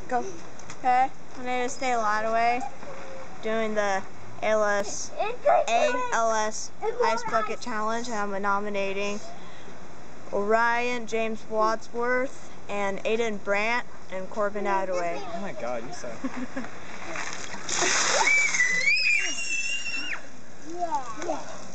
Go. Okay, my name is Thalo Attaway, doing the ALS Ice Bucket Challenge, and I'm nominating Orion, James Wadsworth, and Aiden Brandt, and Corbin Attaway. Oh my god, you suck. Yeah.